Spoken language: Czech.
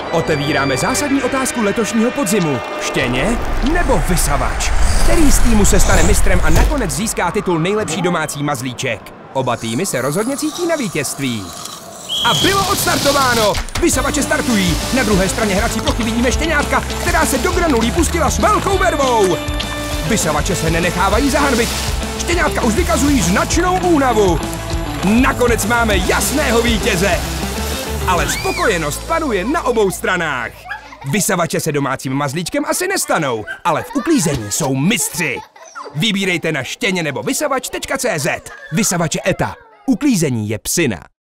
Otevíráme zásadní otázku letošního podzimu. Štěně nebo vysavač? Který z týmu se stane mistrem a nakonec získá titul nejlepší domácí mazlíček? Oba týmy se rozhodně cítí na vítězství. A bylo odstartováno! Vysavače startují. Na druhé straně hrací plochy vidíme štěňátka, která se do granulí pustila s velkou vervou. Vysavače se nenechávají zahanbit. Štěňátka už vykazují značnou únavu. Nakonec máme jasného vítěze. Ale spokojenost panuje na obou stranách. Vysavače se domácím mazlíčkem asi nestanou, ale v uklízení jsou mistři. Vybírejte na štěně nebo vysavač.cz. Vysavače ETA. Uklízení je psina.